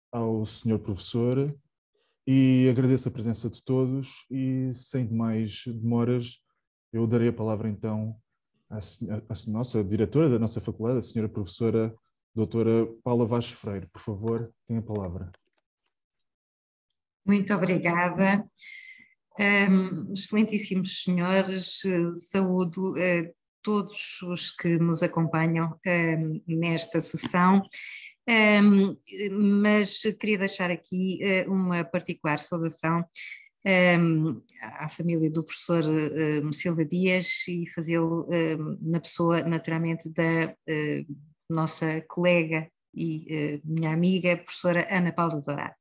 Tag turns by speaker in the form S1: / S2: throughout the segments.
S1: ao senhor professor e agradeço a presença de todos e, sem mais demoras, eu darei a palavra então à nossa diretora da nossa faculdade, a senhora professora doutora Paula Vaz Freire. Por favor, tem a palavra.
S2: Muito obrigada. Excelentíssimos senhores, saúdo todos os que nos acompanham nesta sessão, mas queria deixar aqui uma particular saudação à família do professor Silva Dias e fazê-lo na pessoa, naturalmente, da nossa colega e minha amiga, professora Ana Paula Dourado.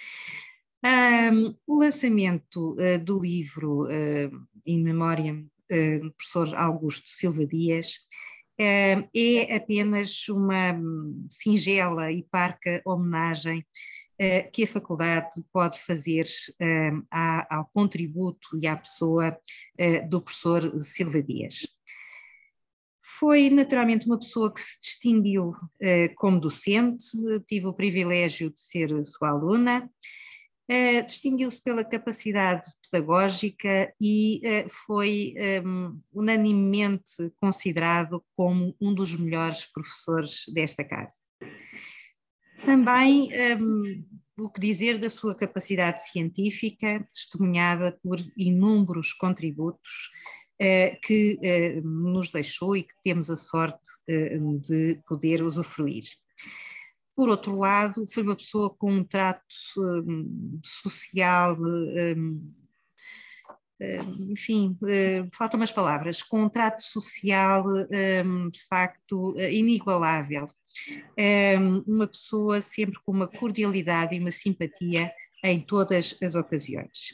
S2: O lançamento do livro In Memoriam do professor Augusto Silva Dias é apenas uma singela e parca homenagem que a faculdade pode fazer ao contributo e à pessoa do professor Silva Dias. Foi naturalmente uma pessoa que se distinguiu como docente, tive o privilégio de ser sua aluna. Distinguiu-se pela capacidade pedagógica e foi unanimemente considerado como um dos melhores professores desta casa. Também o que dizer da sua capacidade científica, testemunhada por inúmeros contributos que nos deixou e que temos a sorte de poder usufruir. Por outro lado, foi uma pessoa com um trato social, enfim, faltam umas palavras, com um trato social de facto inigualável. Uma pessoa sempre com uma cordialidade e uma simpatia em todas as ocasiões.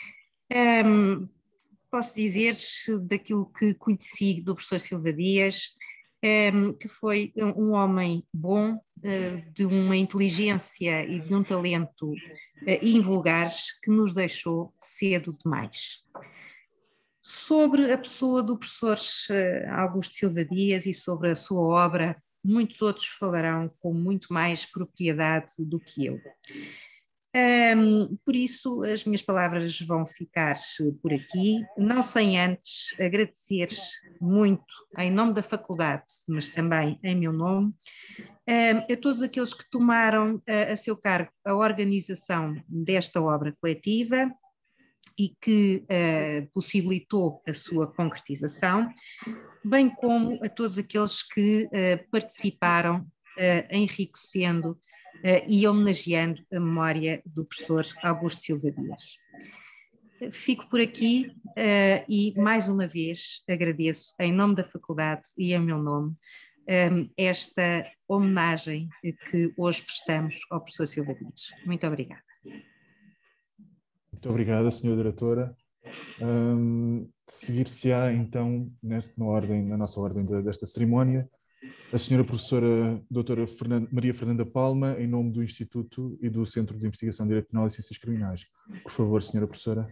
S2: Posso dizer daquilo que conheci do professor Silva Dias, que foi um homem bom, de uma inteligência e de um talento invulgares, que nos deixou cedo demais. Sobre a pessoa do professor Augusto Silva Dias e sobre a sua obra, muitos outros falarão com muito mais propriedade do que eu. Por isso, as minhas palavras vão ficar por aqui, não sem antes agradecer muito, em nome da faculdade, mas também em meu nome, a todos aqueles que tomaram a seu cargo a organização desta obra coletiva e que possibilitou a sua concretização, bem como a todos aqueles que participaram enriquecendo e homenageando a memória do professor Augusto Silva Dias. Fico por aqui e, mais uma vez, agradeço, em nome da faculdade e em meu nome, esta homenagem que hoje prestamos ao professor Silva Dias. Muito obrigada.
S1: Muito obrigada, senhora diretora. Seguir-se-á, então, na nossa ordem desta cerimónia, a senhora professora doutora Maria Fernanda Palma, em nome do Instituto e do Centro de Investigação de Direito Penal e Ciências Criminais. Por favor, senhora professora.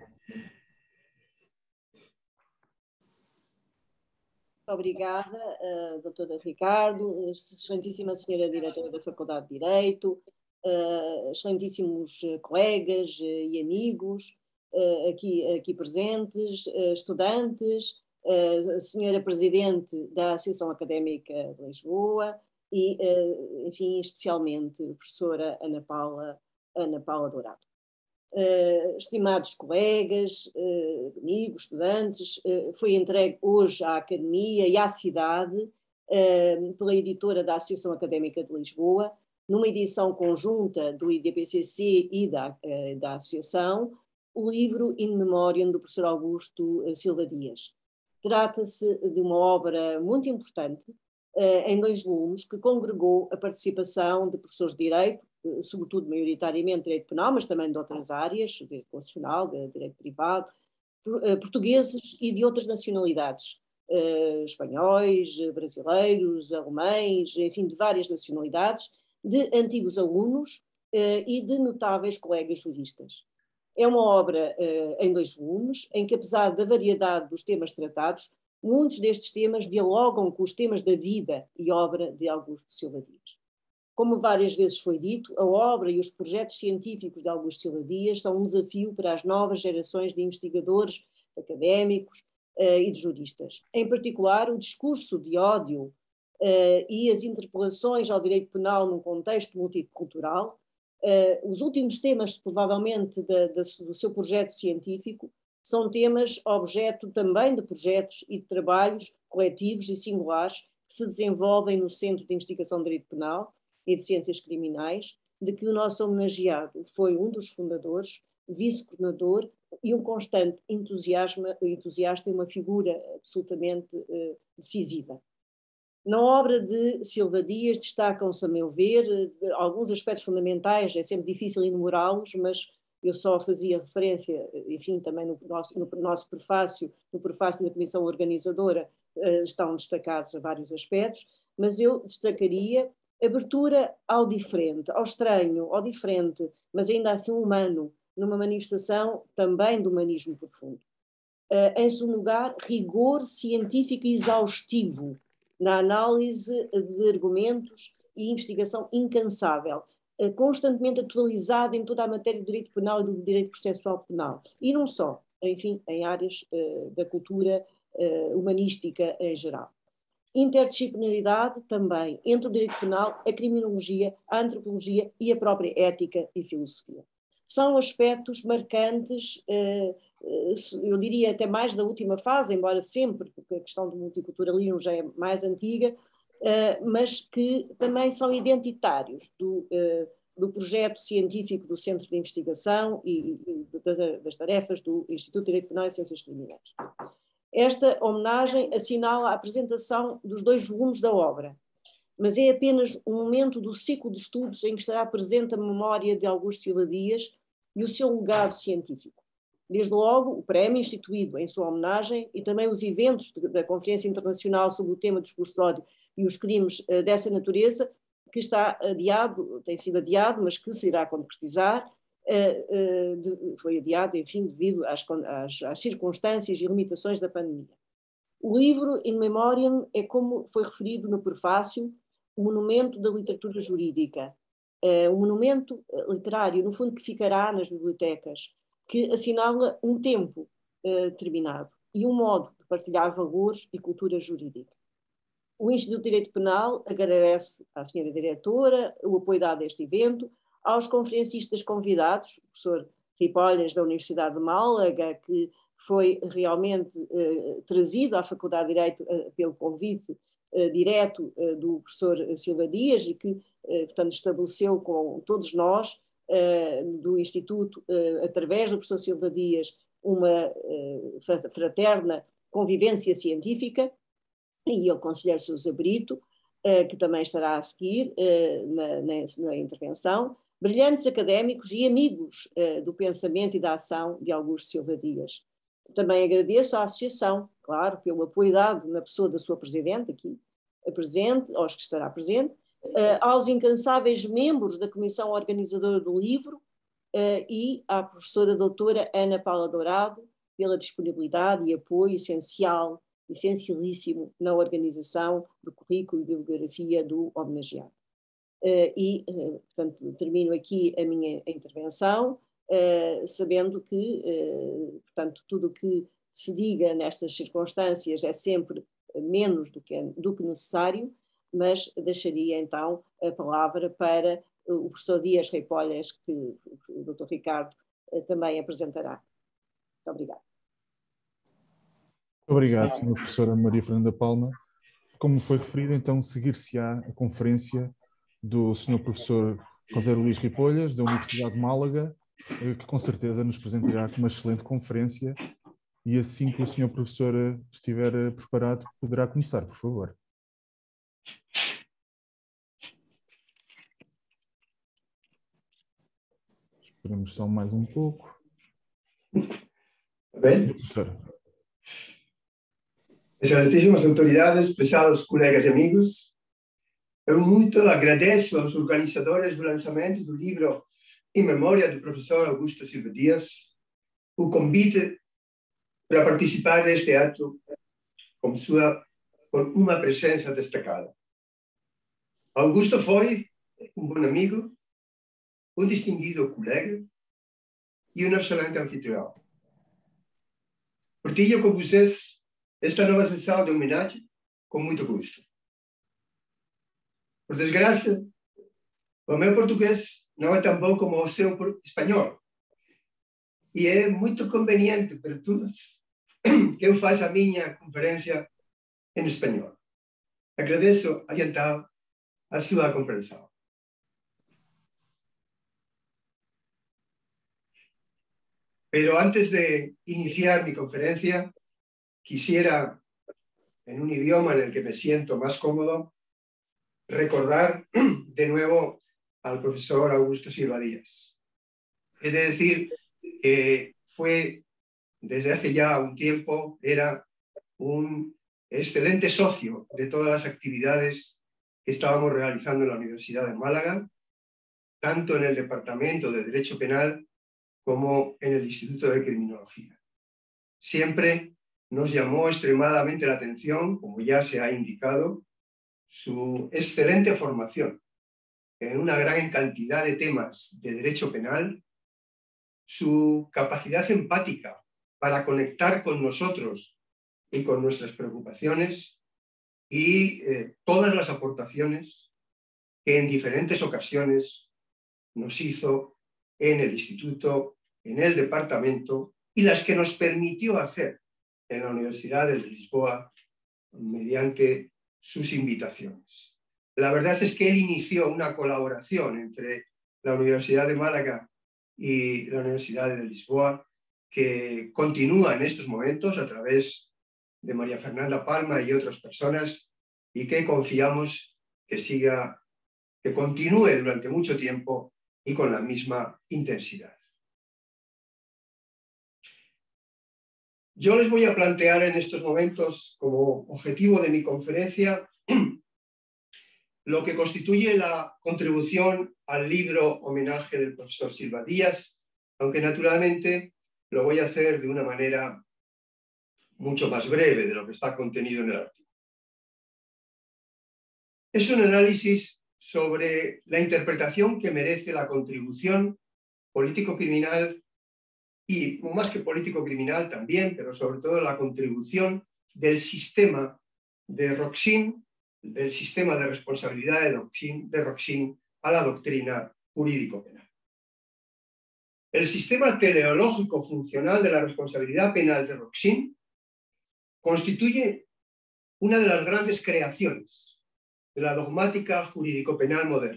S3: Obrigada, doutora Ricardo, excelentíssima senhora diretora da Faculdade de Direito, excelentíssimos colegas e amigos aqui presentes, estudantes, senhora presidente da Associação Académica de Lisboa e, enfim, especialmente a professora Ana Paula Dourado. Estimados colegas, amigos, estudantes, foi entregue hoje à Academia e à cidade, pela editora da Associação Académica de Lisboa, numa edição conjunta do IDPCC e da Associação, o livro In Memoriam do professor Augusto Silva Dias. Trata-se de uma obra muito importante, em 2 volumes, que congregou a participação de professores de Direito, sobretudo maioritariamente Direito Penal, mas também de outras áreas, Direito Constitucional, Direito Privado, portugueses e de outras nacionalidades, espanhóis, brasileiros, alemães, enfim, de várias nacionalidades, de antigos alunos e de notáveis colegas juristas. É uma obra em 2 volumes, em que, apesar da variedade dos temas tratados, muitos destes temas dialogam com os temas da vida e obra de Augusto Silva Dias. Como várias vezes foi dito, a obra e os projetos científicos de Augusto Silva Dias são um desafio para as novas gerações de investigadores, académicos e de juristas. Em particular, o discurso de ódio e as interpelações ao direito penal num contexto multicultural, os últimos temas, provavelmente, do seu projeto científico, são temas objeto também de projetos e de trabalhos coletivos e singulares que se desenvolvem no Centro de Investigação de Direito Penal e de Ciências Criminais, de que o nosso homenageado foi um dos fundadores, vice-coordenador e um constante entusiasta e uma figura absolutamente decisiva. Na obra de Silva Dias destacam-se, a meu ver, alguns aspectos fundamentais, é sempre difícil enumerá-los, mas eu só fazia referência, enfim, também no nosso prefácio, no prefácio da Comissão Organizadora, estão destacados vários aspectos, mas eu destacaria abertura ao diferente, ao estranho, ao diferente, mas ainda assim humano, numa manifestação também do humanismo profundo. Em segundo lugar, rigor científico exaustivo na análise de argumentos e investigação incansável, constantemente atualizado em toda a matéria do direito penal e do direito processual penal. E não só, enfim, em áreas da cultura humanística em geral. Interdisciplinaridade também entre o direito penal, a criminologia, a antropologia e a própria ética e filosofia. São aspectos marcantes, eu diria até mais da última fase, embora sempre, porque a questão do multiculturalismo já é mais antiga, mas que também são identitários do projeto científico do Centro de Investigação e das tarefas do Instituto de Direito Penal e Ciências Criminais. Esta homenagem assinala a apresentação dos 2 volumes da obra, mas é apenas um momento do ciclo de estudos em que estará presente a memória de Augusto Silva Dias e o seu legado científico. Desde logo, o prémio instituído em sua homenagem e também os eventos da Conferência Internacional sobre o tema do discurso de ódio e os crimes dessa natureza, que está adiado, tem sido adiado, mas que se irá concretizar, foi adiado, enfim, devido às circunstâncias e limitações da pandemia. O livro, In Memoriam, é, como foi referido no prefácio, um monumento da literatura jurídica, um monumento literário, no fundo, que ficará nas bibliotecas, que assinala um tempo determinado e um modo de partilhar valores e cultura jurídica. O Instituto de Direito Penal agradece à senhora diretora o apoio dado a este evento, aos conferencistas convidados, o professor Ripolhas da Universidade de Málaga, que foi realmente trazido à Faculdade de Direito pelo convite direto do professor Silva Dias e que, portanto, estabeleceu com todos nós do Instituto, através do professor Silva Dias, uma fraterna convivência científica, e o conselheiro Sousa Brito, que também estará a seguir na intervenção, brilhantes académicos e amigos do pensamento e da ação de Augusto Silva Dias. Também agradeço à associação, claro, pelo apoio dado na pessoa da sua presidente aqui, presente, aos que estará presente, aos incansáveis membros da comissão organizadora do livro e à professora doutora Ana Paula Dourado pela disponibilidade e apoio essencialíssimo na organização do currículo e bibliografia do homenageado. Portanto, termino aqui a minha intervenção, sabendo que, portanto, tudo o que se diga nestas circunstâncias é sempre menos do que necessário, mas deixaria então a palavra para o professor Dias Ripolhas, que o Dr. Ricardo também apresentará. Muito obrigada.
S1: Obrigado, Sra. Professora Maria Fernanda Palma. Como foi referido, então, seguir-se-á a conferência do Sr. Professor José Luís Ripolhas, da Universidade de Málaga, que com certeza nos presentará com uma excelente conferência, e assim que o Sr. Professor estiver preparado, poderá começar, por favor. Esperemos só mais um pouco.
S4: Bem.
S1: Sr. Professor.
S4: Excelentíssimas autoridades, pesados colegas e amigos, eu muito agradeço aos organizadores do lançamento do livro Em Memória do professor Augusto Silva Dias o convite para participar deste ato com uma presença destacada. Augusto foi, un buen amigo, un distinguido colega y un excelente anfitrión. Partilho com vocês esta nova sessão de homenagem com muito gosto. Por desgraça, o meu português não é tão bom como o seu espanhol. E é muito conveniente para todos que eu faça a minha conferência em espanhol. Agradeço, então, a sua compreensão. Pero antes de iniciar mi conferencia, quisiera, en un idioma en el que me siento más cómodo, recordar de nuevo al profesor Augusto Silva Díaz. Es decir, que fue, desde hace ya un tiempo, era un excelente socio de todas las actividades que estábamos realizando en la Universidad de Málaga, tanto en el Departamento de Derecho Penal como en el Instituto de Criminología. Siempre nos llamó extremadamente la atención, como ya se ha indicado, su excelente formación en una gran cantidad de temas de derecho penal, su capacidad empática para conectar con nosotros y con nuestras preocupaciones y todas las aportaciones que en diferentes ocasiones nos hizo en el instituto, en el departamento y las que nos permitió hacer en la Universidad de Lisboa mediante sus invitaciones. La verdad es que él inició una colaboración entre la Universidad de Málaga y la Universidad de Lisboa que continúa en estos momentos a través de María Fernanda Palma y otras personas y que confiamos que siga, que continúe durante mucho tiempo y con la misma intensidad. Yo les voy a plantear en estos momentos como objetivo de mi conferencia lo que constituye la contribución al libro Homenaje del profesor Silva Díaz, aunque naturalmente lo voy a hacer de una manera mucho más breve de lo que está contenido en el artículo. Es un análisis sobre la interpretación que merece la contribución político-criminal y más que político-criminal también, pero sobre todo la contribución del sistema de Roksin, del sistema de responsabilidad de Roksin a la doctrina jurídico-penal. El sistema teleológico funcional de la responsabilidad penal de Roksin constituye una de las grandes creaciones de la dogmática jurídico-penal moderna.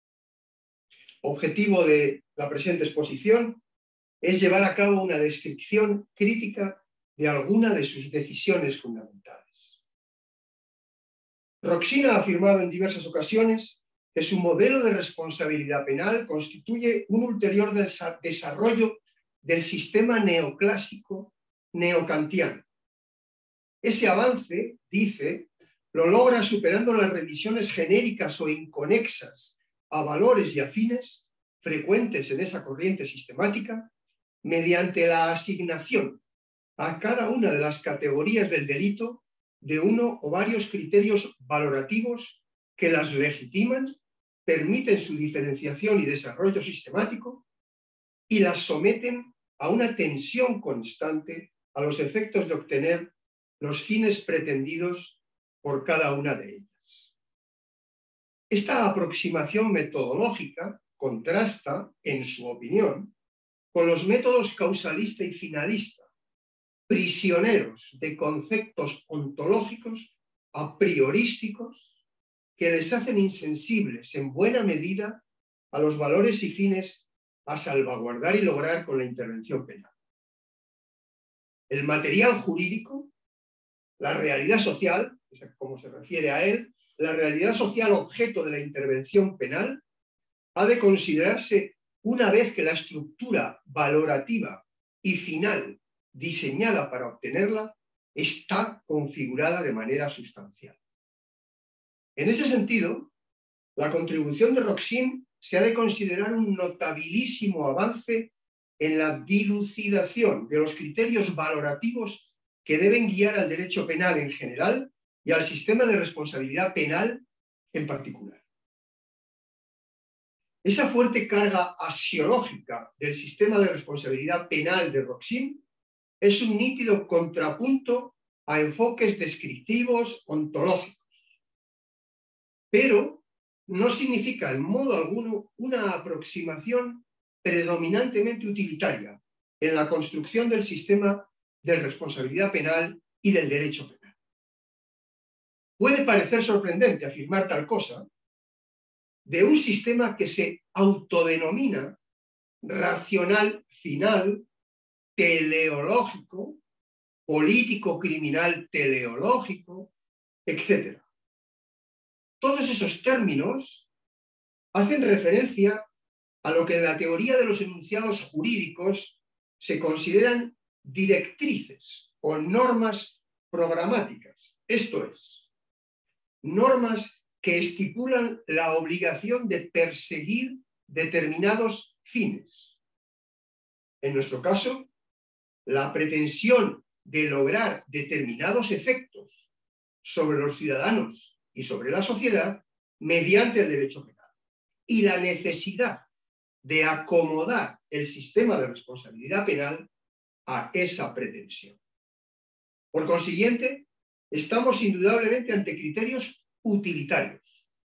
S4: Objetivo de la presente exposición es llevar a cabo una descripción crítica de alguna de sus decisiones fundamentales. Roksin ha afirmado en diversas ocasiones que su modelo de responsabilidad penal constituye un ulterior desarrollo del sistema neoclásico neokantiano. Ese avance, dice, lo logra superando las revisiones genéricas o inconexas a valores y afines frecuentes en esa corriente sistemática mediante la asignación a cada una de las categorías del delito de uno o varios criterios valorativos que las legitiman, permiten su diferenciación y desarrollo sistemático y las someten a una tensión constante a los efectos de obtener los fines pretendidos por cada una de ellas. Esta aproximación metodológica contrasta, en su opinión, con los métodos causalista y finalista, prisioneros de conceptos ontológicos a priorísticos que les hacen insensibles en buena medida a los valores y fines a salvaguardar y lograr con la intervención penal. El material jurídico, la realidad social, como se refiere a él, la realidad social objeto de la intervención penal, ha de considerarse una vez que la estructura valorativa y final diseñada para obtenerla está configurada de manera sustancial. En ese sentido, la contribución de Roksin se ha de considerar un notabilísimo avance en la dilucidación de los criterios valorativos que deben guiar al derecho penal en general y al sistema de responsabilidad penal en particular. Esa fuerte carga axiológica del sistema de responsabilidad penal de Roxin es un nítido contrapunto a enfoques descriptivos ontológicos, pero no significa en modo alguno una aproximación predominantemente utilitaria en la construcción del sistema de responsabilidad penal y del derecho penal. Puede parecer sorprendente afirmar tal cosa de un sistema que se autodenomina racional final teleológico, político criminal teleológico, etc. Todos esos términos hacen referencia a lo que en la teoría de los enunciados jurídicos se consideran directrices o normas programáticas, esto es, normas que estipulan la obligación de perseguir determinados fines. En nuestro caso, la pretensión de lograr determinados efectos sobre los ciudadanos y sobre la sociedad mediante el derecho penal y la necesidad de acomodar el sistema de responsabilidad penal a esa pretensión. Por consiguiente, estamos indudablemente ante criterios utilitarios.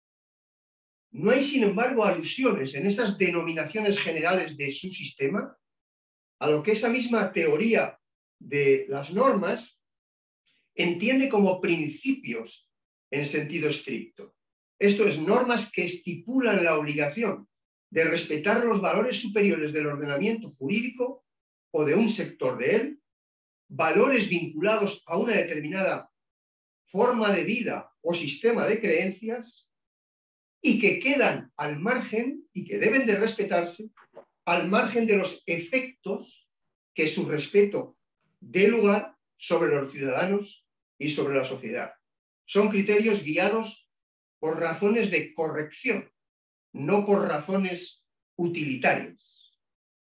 S4: No hay, sin embargo, alusiones en esas denominaciones generales de su sistema a lo que esa misma teoría de las normas entiende como principios en sentido estricto. Esto es, normas que estipulan la obligación de respetar los valores superiores del ordenamiento jurídico o de un sector de él, valores vinculados a una determinada forma de vida o sistema de creencias y que quedan al margen y que deben de respetarse al margen de los efectos que su respeto dé lugar sobre los ciudadanos y sobre la sociedad. Son criterios guiados por razones de corrección, no por razones utilitarias.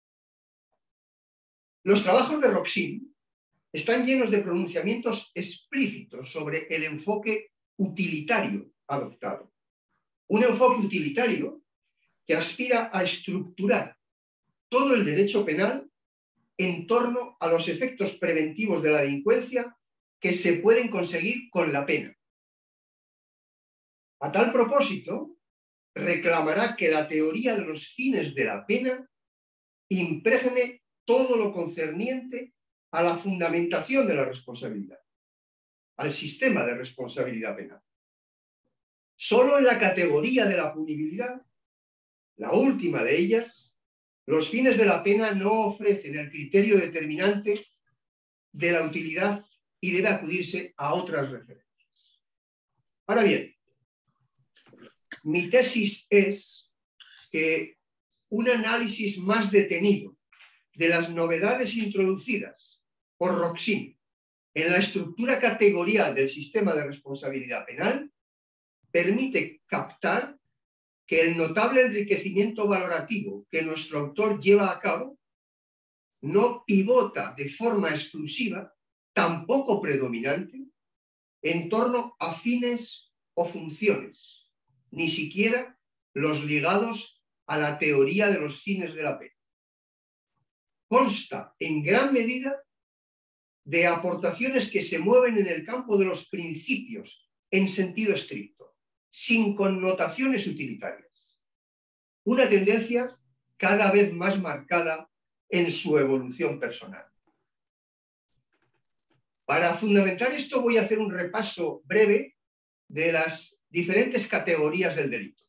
S4: Los trabajos de Roxin están llenos de pronunciamientos explícitos sobre el enfoque utilitario adoptado. Un enfoque utilitario que aspira a estructurar todo el derecho penal en torno a los efectos preventivos de la delincuencia que se pueden conseguir con la pena. A tal propósito, reclamará que la teoría de los fines de la pena impregne todo lo concerniente a la fundamentación de la responsabilidad, al sistema de responsabilidad penal. Solo en la categoría de la punibilidad, la última de ellas, los fines de la pena no ofrecen el criterio determinante de la utilidad y debe acudirse a otras referencias. Ahora bien, mi tesis es que un análisis más detenido de las novedades introducidas por Roxin en la estructura categorial del sistema de responsabilidad penal permite captar que el notable enriquecimiento valorativo que nuestro autor lleva a cabo no pivota de forma exclusiva, tampoco predominante, en torno a fines o funciones, ni siquiera los ligados a la teoría de los fines de la pena. Consta en gran medida de aportaciones que se mueven en el campo de los principios en sentido estricto, sin connotaciones utilitarias. Una tendencia cada vez más marcada en su evolución personal. Para fundamentar esto voy a hacer un repaso breve de las diferentes categorías del delito.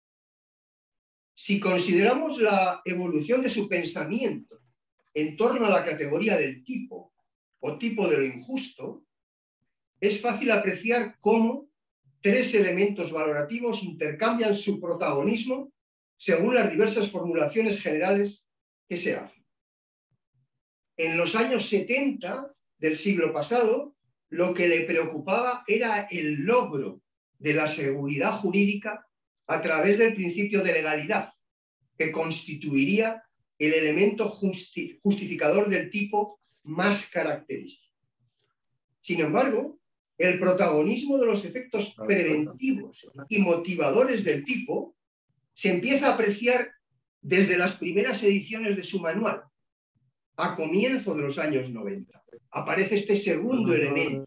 S4: Si consideramos la evolución de su pensamiento en torno a la categoría del tipo o tipo de lo injusto, es fácil apreciar cómo tres elementos valorativos intercambian su protagonismo según las diversas formulaciones generales que se hacen. En los años 70 del siglo pasado, lo que le preocupaba era el logro de la seguridad jurídica a través del principio de legalidad, que constituiría el elemento justificador del tipo más característico. Sin embargo, el protagonismo de los efectos preventivos y motivadores del tipo se empieza a apreciar desde las primeras ediciones de su manual, a comienzo de los años 90. Aparece este segundo elemento.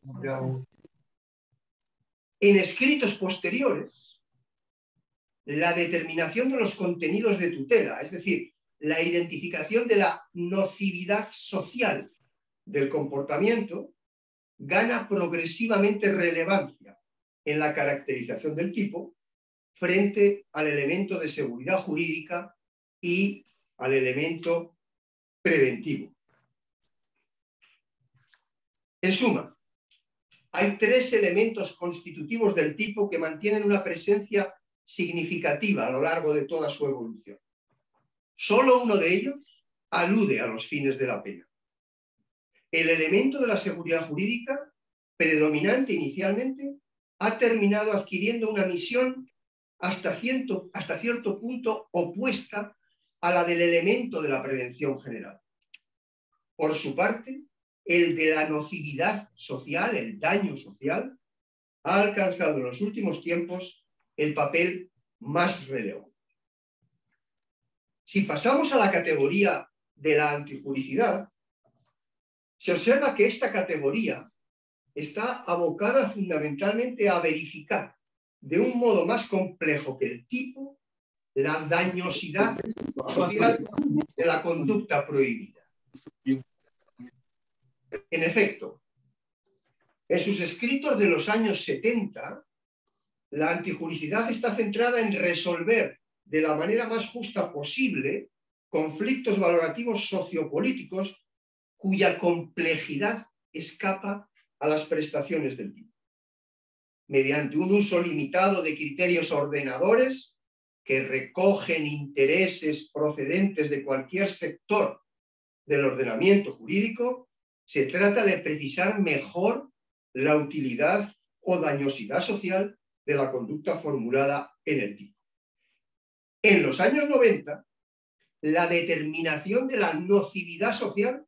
S4: En escritos posteriores, la determinación de los contenidos de tutela, es decir, la identificación de la nocividad social del comportamiento, gana progresivamente relevancia en la caracterización del tipo frente al elemento de seguridad jurídica y al elemento preventivo. En suma, hay tres elementos constitutivos del tipo que mantienen una presencia significativa a lo largo de toda su evolución. Solo uno de ellos alude a los fines de la pena. El elemento de la seguridad jurídica, predominante inicialmente, ha terminado adquiriendo una misión hasta cierto punto opuesta a la del elemento de la prevención general. Por su parte, el de la nocividad social, el daño social, ha alcanzado en los últimos tiempos el papel más relevante. Si pasamos a la categoría de la antijuricidad, se observa que esta categoría está abocada fundamentalmente a verificar de un modo más complejo que el tipo la dañosidad social de la conducta prohibida. En efecto, en sus escritos de los años 70, la antijuricidad está centrada en resolver de la manera más justa posible conflictos valorativos sociopolíticos cuya complejidad escapa a las prestaciones del tipo, mediante un uso limitado de criterios ordenadores que recogen intereses procedentes de cualquier sector del ordenamiento jurídico. Se trata de precisar mejor la utilidad o dañosidad social de la conducta formulada en el tipo. En los años 90, la determinación de la nocividad social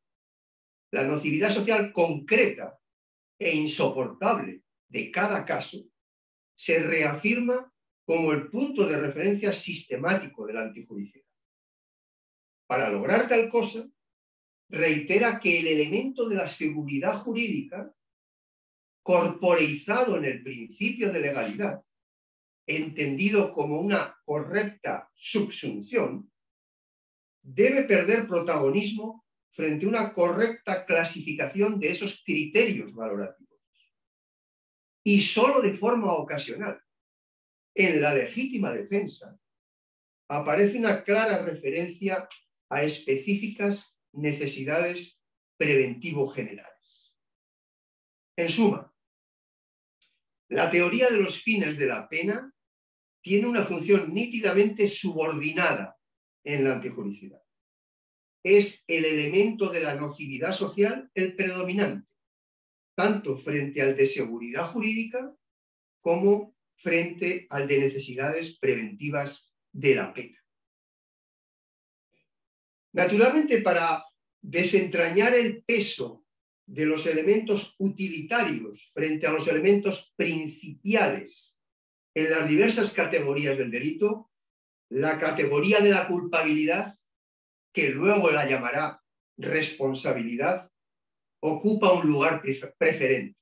S4: concreta e insoportable de cada caso, se reafirma como el punto de referencia sistemático de la antijuricidad. Para lograr tal cosa, reitera que el elemento de la seguridad jurídica, corporeizado en el principio de legalidad, entendido como una correcta subsunción, debe perder protagonismo frente a una correcta clasificación de esos criterios valorativos. Y solo de forma ocasional, en la legítima defensa, aparece una clara referencia a específicas necesidades preventivo generales. En suma, la teoría de los fines de la pena tiene una función nítidamente subordinada en la antijuricidad. Es el elemento de la nocividad social el predominante, tanto frente al de seguridad jurídica como frente al de necesidades preventivas de la pena. Naturalmente, para desentrañar el peso de los elementos utilitarios frente a los elementos principiales en las diversas categorías del delito, la categoría de la culpabilidad, que luego la llamará responsabilidad, ocupa un lugar preferente.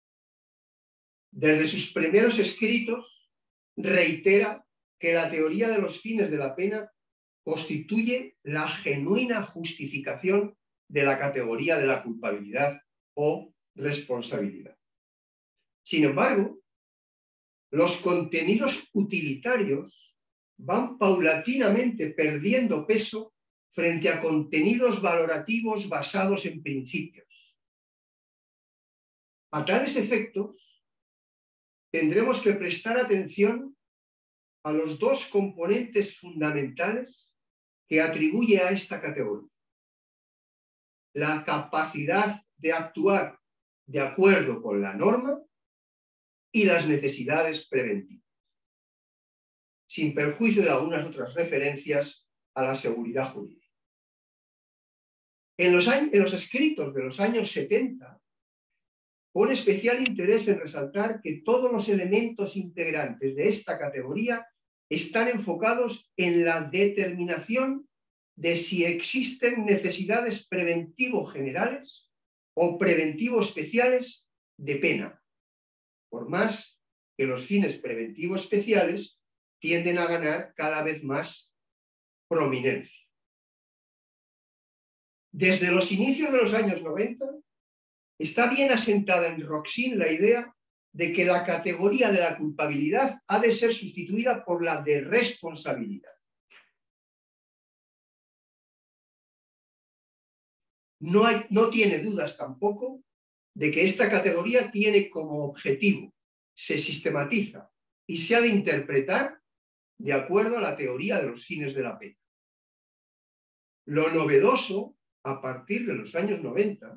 S4: Desde sus primeros escritos reitera que la teoría de los fines de la pena constituye la genuina justificación de la categoría de la culpabilidad o responsabilidad. Sin embargo, los contenidos utilitarios van paulatinamente perdiendo peso frente a contenidos valorativos basados en principios. A tales efectos, tendremos que prestar atención a los dos componentes fundamentales que atribuye a esta categoría: la capacidad de actuar de acuerdo con la norma y las necesidades preventivas, sin perjuicio de algunas otras referencias a la seguridad jurídica. En los escritos de los años 70, pone especial interés en resaltar que todos los elementos integrantes de esta categoría están enfocados en la determinación de si existen necesidades preventivo generales o preventivo especiales de pena, por más que los fines preventivo especiales tienden a ganar cada vez más prominencia. Desde los inicios de los años 90 está bien asentada en Roxin la idea de que la categoría de la culpabilidad ha de ser sustituida por la de responsabilidad. No tiene dudas tampoco de que esta categoría tiene como objetivo, se sistematiza y se ha de interpretar de acuerdo a la teoría de los fines de la pena. Lo novedoso, a partir de los años 90,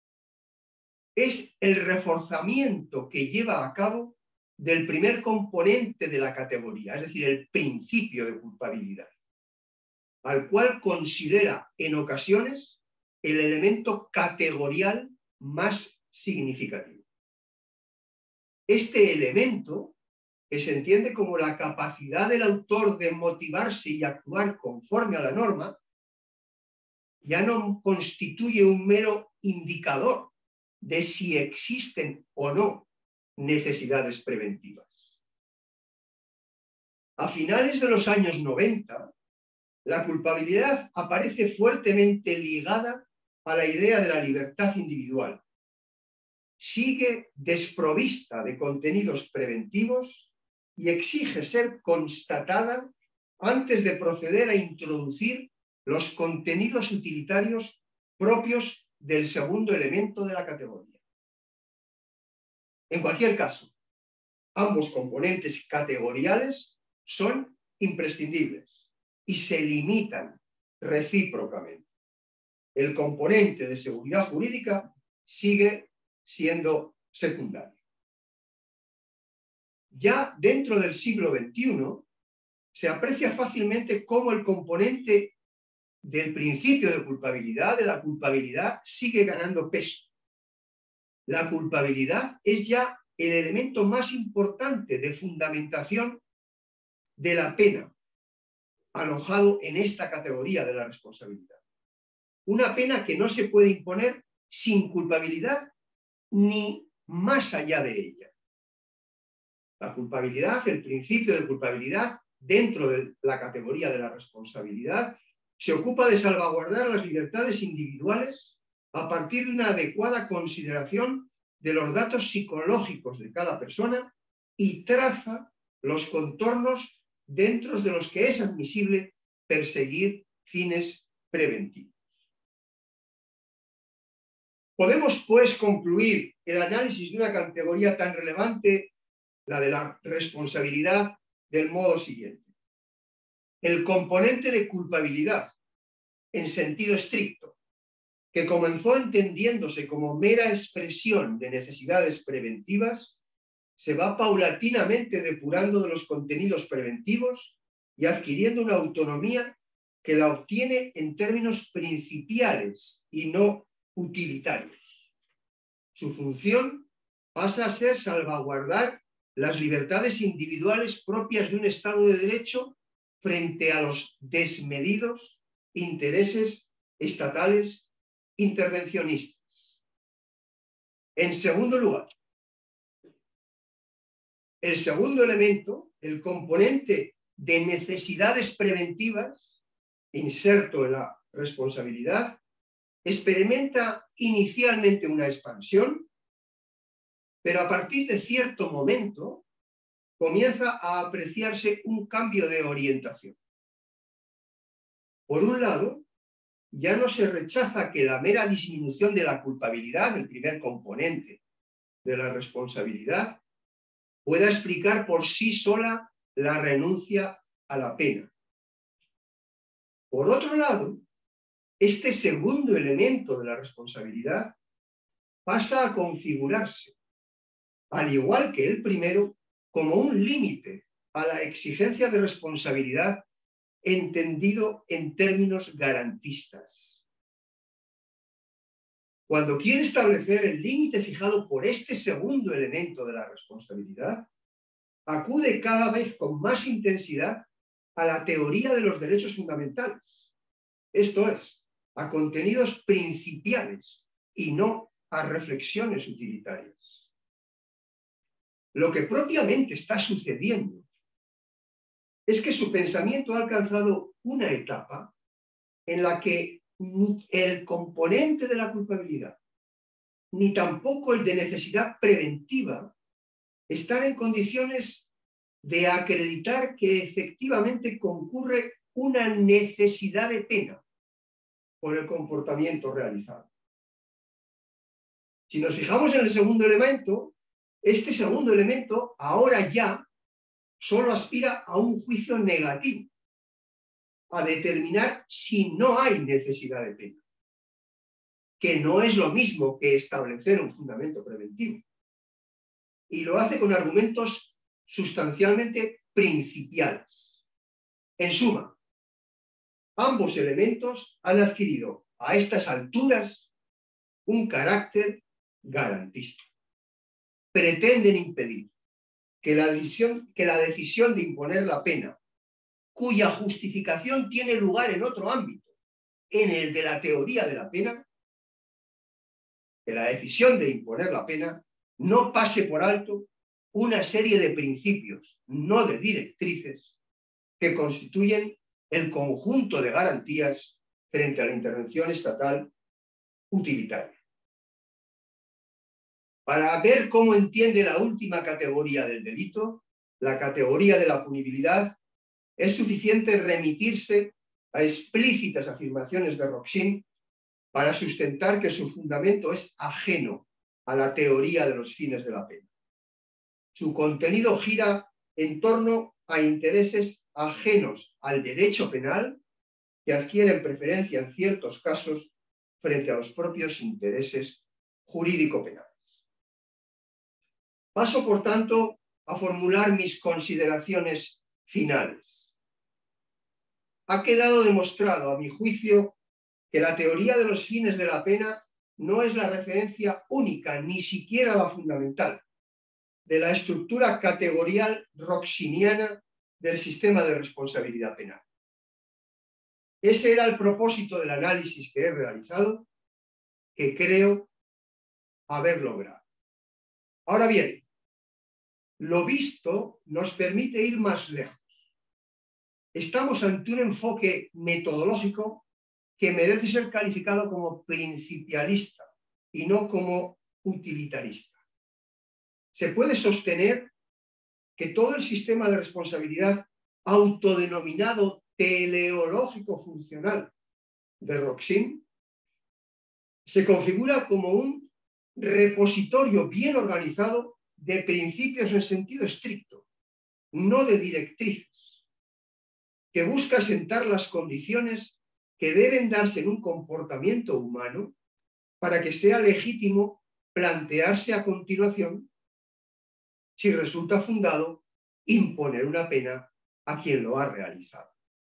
S4: es el reforzamiento que lleva a cabo del primer componente de la categoría, es decir, el principio de culpabilidad, al cual considera en ocasiones el elemento categorial más significativo. Este elemento, que se entiende como la capacidad del autor de motivarse y actuar conforme a la norma, ya no constituye un mero indicador de si existen o no necesidades preventivas. A finales de los años 90, la culpabilidad aparece fuertemente ligada a la idea de la libertad individual. Sigue desprovista de contenidos preventivos y exige ser constatada antes de proceder a introducir los contenidos utilitarios propios del segundo elemento de la categoría. En cualquier caso, ambos componentes categoriales son imprescindibles y se limitan recíprocamente. El componente de seguridad jurídica sigue siendo secundario. Ya dentro del siglo XXI se aprecia fácilmente cómo el componente del principio de culpabilidad, de la culpabilidad, sigue ganando peso. La culpabilidad es ya el elemento más importante de fundamentación de la pena, alojado en esta categoría de la responsabilidad. Una pena que no se puede imponer sin culpabilidad ni más allá de ella. La culpabilidad, el principio de culpabilidad, dentro de la categoría de la responsabilidad, se ocupa de salvaguardar las libertades individuales a partir de una adecuada consideración de los datos psicológicos de cada persona y traza los contornos dentro de los que es admisible perseguir fines preventivos. Podemos, pues, concluir el análisis de una categoría tan relevante, la de la responsabilidad, del modo siguiente. El componente de culpabilidad, en sentido estricto, que comenzó entendiéndose como mera expresión de necesidades preventivas, se va paulatinamente depurando de los contenidos preventivos y adquiriendo una autonomía que la obtiene en términos principiales y no utilitarios. Su función pasa a ser salvaguardar las libertades individuales propias de un Estado de Derecho frente a los desmedidos intereses estatales intervencionistas. En segundo lugar, el segundo elemento, el componente de necesidades preventivas, inserto en la responsabilidad, experimenta inicialmente una expansión, pero a partir de cierto momento comienza a apreciarse un cambio de orientación. Por un lado, ya no se rechaza que la mera disminución de la culpabilidad, el primer componente de la responsabilidad, pueda explicar por sí sola la renuncia a la pena. Por otro lado, este segundo elemento de la responsabilidad pasa a configurarse, al igual que el primero, como un límite a la exigencia de responsabilidad entendido en términos garantistas. Cuando quiere establecer el límite fijado por este segundo elemento de la responsabilidad, acude cada vez con más intensidad a la teoría de los derechos fundamentales, esto es, a contenidos principiales y no a reflexiones utilitarias. Lo que propiamente está sucediendo es que su pensamiento ha alcanzado una etapa en la que ni el componente de la culpabilidad, ni tampoco el de necesidad preventiva, están en condiciones de acreditar que efectivamente concurre una necesidad de pena por el comportamiento realizado. Si nos fijamos en el segundo elemento, este segundo elemento ahora ya solo aspira a un juicio negativo, a determinar si no hay necesidad de pena, que no es lo mismo que establecer un fundamento preventivo. Y lo hace con argumentos sustancialmente principiales. En suma, ambos elementos han adquirido a estas alturas un carácter garantista. Pretenden impedir que la decisión de imponer la pena, cuya justificación tiene lugar en otro ámbito, en el de la teoría de la pena, que la decisión de imponer la pena no pase por alto una serie de principios, no de directrices, que constituyen el conjunto de garantías frente a la intervención estatal utilitaria. Para ver cómo entiende la última categoría del delito, la categoría de la punibilidad, es suficiente remitirse a explícitas afirmaciones de Roxin para sustentar que su fundamento es ajeno a la teoría de los fines de la pena. Su contenido gira en torno a intereses ajenos al derecho penal que adquieren preferencia en ciertos casos frente a los propios intereses jurídico-penales. Paso, por tanto, a formular mis consideraciones finales. Ha quedado demostrado, a mi juicio, que la teoría de los fines de la pena no es la referencia única, ni siquiera la fundamental, de la estructura categorial roxiniana del sistema de responsabilidad penal. Ese era el propósito del análisis que he realizado, que creo haber logrado. Ahora bien, lo visto nos permite ir más lejos. Estamos ante un enfoque metodológico que merece ser calificado como principialista y no como utilitarista. Se puede sostener que todo el sistema de responsabilidad autodenominado teleológico funcional de Roxin se configura como un repositorio bien organizado de principios en sentido estricto, no de directrices, que busca sentar las condiciones que deben darse en un comportamiento humano para que sea legítimo plantearse a continuación, si resulta fundado, imponer una pena a quien lo ha realizado.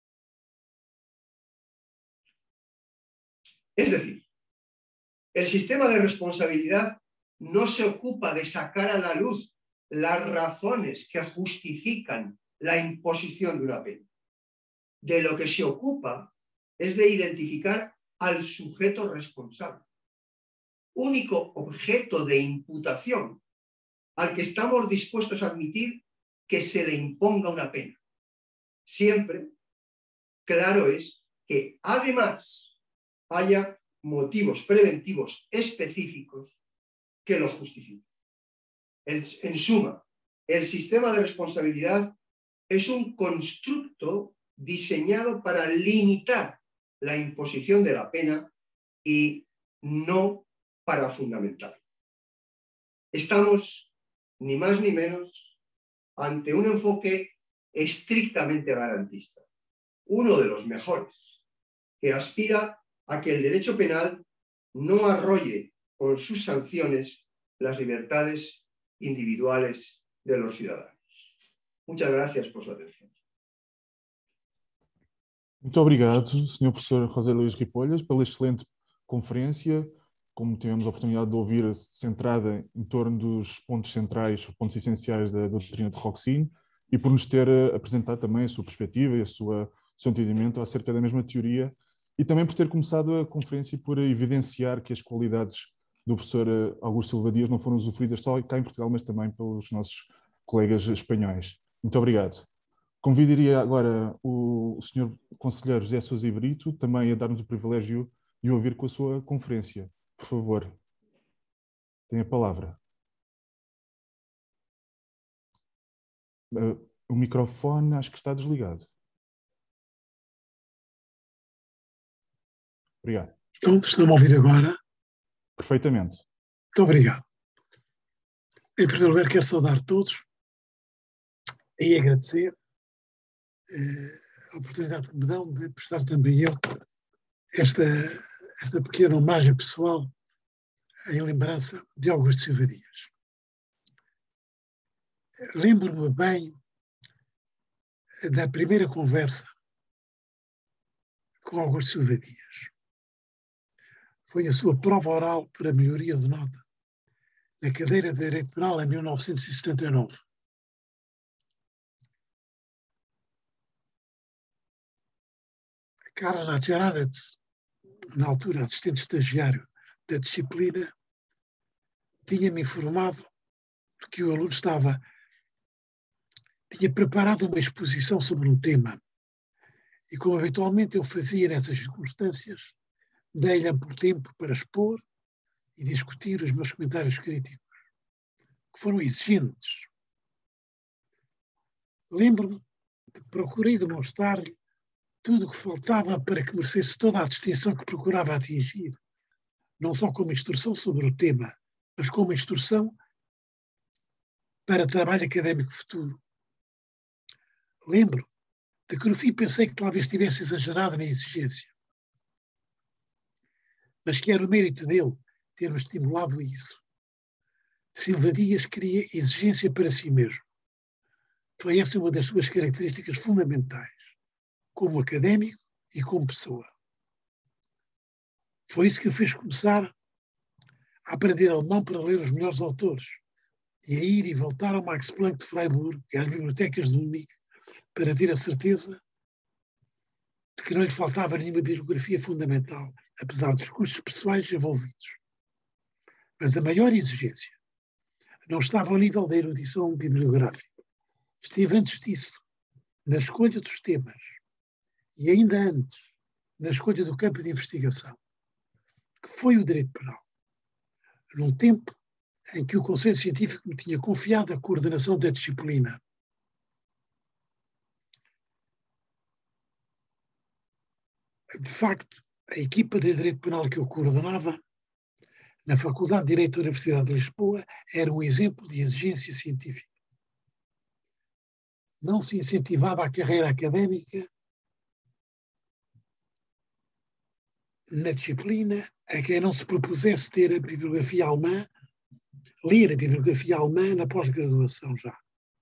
S4: Es decir, el sistema de responsabilidad no se ocupa de sacar a la luz las razones que justifican la imposición de una pena. De lo que se ocupa es de identificar al sujeto responsable, único objeto de imputación al que estamos dispuestos a admitir que se le imponga una pena. Siempre, claro es, que además haya motivos preventivos específicos que lo justifiquen. En suma, el sistema de responsabilidad es un constructo diseñado para limitar la imposición de la pena y no para fundamentar. Estamos, ni más ni menos, ante un enfoque estrictamente garantista, uno de los mejores, que aspira a que el derecho penal no arrolle con sus sanciones las libertades individuales de los ciudadanos. Muchas gracias por su atención.
S1: Muito obrigado, Sr. Professor José Luís Ripolhas, pela excelente conferência, como tivemos a oportunidade de ouvir, centrada em torno dos pontos centrais, pontos essenciais da doutrina de Roxin, e por nos ter apresentado também a sua perspectiva e o seu entendimento acerca da mesma teoria, e também por ter começado a conferência e por evidenciar que as qualidades do professor Augusto Silva Dias não foram usufruídas só cá em Portugal, mas também pelos nossos colegas espanhóis. Muito obrigado. Convidaria agora o Sr. Conselheiro José Sousa Brito também a dar-nos o privilégio de ouvir com a sua conferência. Por favor, tem a palavra. O microfone acho que está desligado. Obrigado.
S5: Então, estão a ouvir agora?
S1: Perfeitamente.
S5: Muito obrigado. Em primeiro lugar, quero saudar todos e agradecer a oportunidade que me dão de prestar também eu esta pequena homenagem pessoal em lembrança de Augusto Silva Dias. Lembro-me bem da primeira conversa com Augusto Silva Dias. Foi a sua prova oral para a melhoria de nota na cadeira de Direito Penal em 1979. Carla Nadjaradets, na altura assistente estagiário da disciplina, tinha-me informado que o aluno tinha preparado uma exposição sobre um tema e, como habitualmente eu fazia nessas circunstâncias, dei-lhe amplo tempo para expor e discutir os meus comentários críticos, que foram exigentes. Lembro-me que procurei demonstrar-lhe tudo o que faltava para que merecesse toda a distinção que procurava atingir, não só como instrução sobre o tema, mas como instrução para trabalho académico futuro. Lembro de que no fim pensei que talvez estivesse exagerado na exigência, mas que era o mérito dele ter-me estimulado a isso. Silva Dias queria exigência para si mesmo. Foi essa uma das suas características fundamentais, como académico e como pessoa. Foi isso que o fez começar a aprender alemão para ler os melhores autores e a ir e voltar ao Max Planck de Freiburg e às bibliotecas de Munique para ter a certeza de que não lhe faltava nenhuma bibliografia fundamental, apesar dos custos pessoais envolvidos. Mas a maior exigência não estava ao nível da erudição bibliográfica. Esteve antes disso, na escolha dos temas e ainda antes, na escolha do campo de investigação, que foi o direito penal, num tempo em que o Conselho Científico me tinha confiado a coordenação da disciplina. De facto, a equipa de direito penal que eu coordenava na Faculdade de Direito da Universidade de Lisboa era um exemplo de exigência científica. Não se incentivava a carreira académica na disciplina a quem não se propusesse ter a bibliografia alemã, ler a bibliografia alemã na pós-graduação já.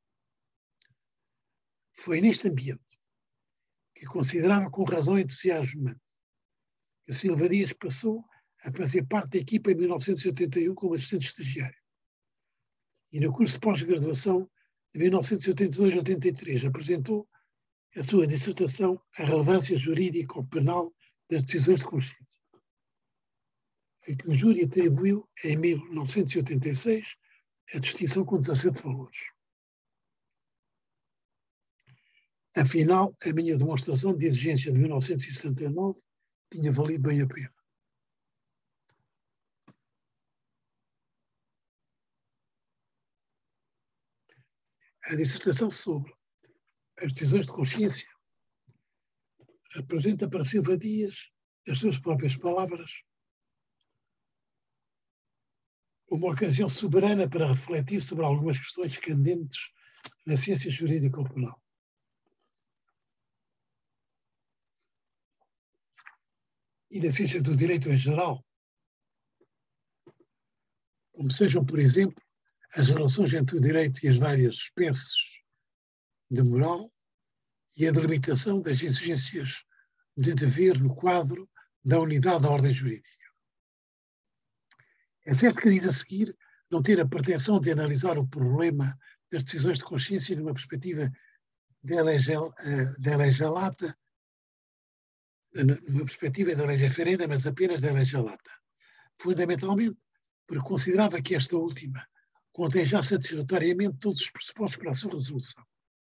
S5: Foi neste ambiente que considerava com razão entusiasmante que Silva Dias passou a fazer parte da equipa em 1981 como assistente estagiário. E no curso de pós-graduação de 1982-83 apresentou a sua dissertação A Relevância Jurídica ou Penal das Decisões de Consciência, a que o júri atribuiu em 1986 a distinção com 17 valores. Afinal, a minha demonstração de exigência de 1979 tinha valido bem a pena. A dissertação sobre as decisões de consciência apresenta para Silva Dias, as suas próprias palavras, uma ocasião soberana para refletir sobre algumas questões candentes na ciência jurídica ou penal. E na ciência do direito em geral, como sejam, por exemplo, as relações entre o direito e as várias espécies de moral e a delimitação das exigências de dever no quadro da unidade da ordem jurídica. É certo que diz a seguir não ter a pretensão de analisar o problema das decisões de consciência numa perspectiva da legge lata, numa perspectiva da legge ferenda, mas apenas da legge lata. Fundamentalmente, porque considerava que esta última contém já satisfatoriamente todos os pressupostos para a sua resolução.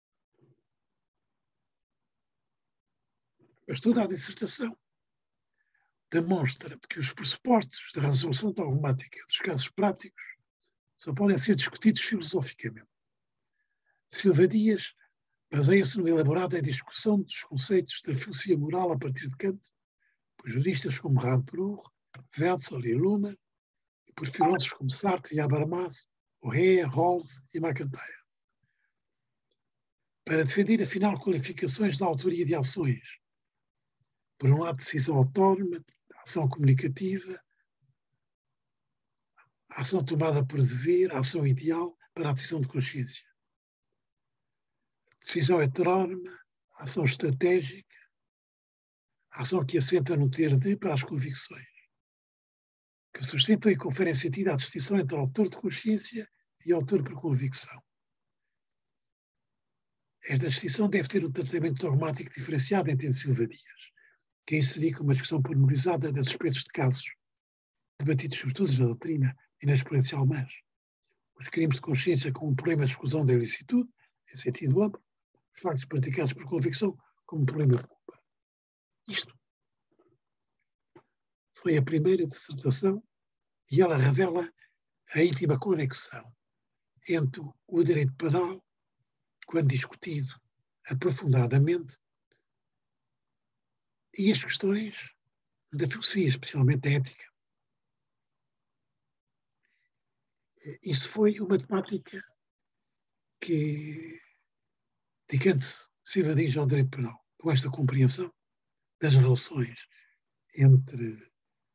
S5: Mas toda a dissertação demonstra que os pressupostos da resolução dogmática dos casos práticos só podem ser discutidos filosoficamente. Silva Dias baseia-se numa elaborada discussão dos conceitos da filosofia moral a partir de Kant, por juristas como Radbruch, Wetzel e Luhmann, e por filósofos como Sartre e Habermas, O'Hare, Rawls e McIntyre. Para defender, afinal, qualificações da autoria de ações. Por um lado, decisão autónoma, ação comunicativa, ação tomada por dever, ação ideal para a decisão de consciência. Decisão heterónoma, ação estratégica, ação que assenta no ter de para as convicções, que sustentam e conferem sentido à distinção entre autor de consciência e autor por convicção. Esta distinção deve ter um tratamento dogmático diferenciado entre Silva Dias, que aí se dedica a uma discussão pormenorizada dos aspectos de casos, debatidos sobretudo na doutrina e na experiência alemã. Os crimes de consciência como um problema de exclusão da ilicitude, em sentido amplo, os factos praticados por convicção como um problema de culpa. Isto foi a primeira dissertação e ela revela a íntima conexão entre o direito penal, quando discutido aprofundadamente, e as questões da filosofia, especialmente da ética. Isso foi uma temática que, dedicando-se, Silva Dias ao direito penal, com esta compreensão das relações entre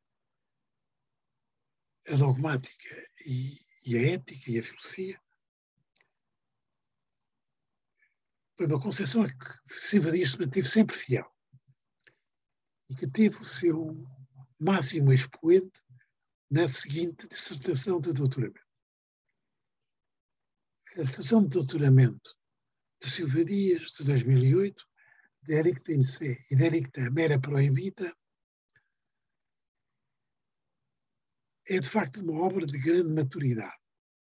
S5: a dogmática e a ética e a filosofia, foi uma concepção a que Silva Dias se manteve sempre fiel e que teve o seu máximo expoente na seguinte dissertação de doutoramento. A dissertação de doutoramento de Silva Dias, de 2008, de Eric Temse e de Eric Mera Proibita, é de facto uma obra de grande maturidade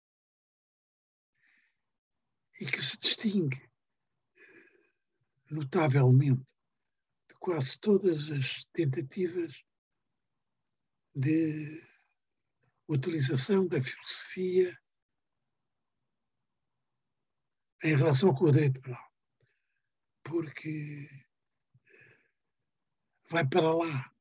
S5: e que se distingue notavelmente de quase todas as tentativas de utilização da filosofia em relação com o direito penal, porque vai para lá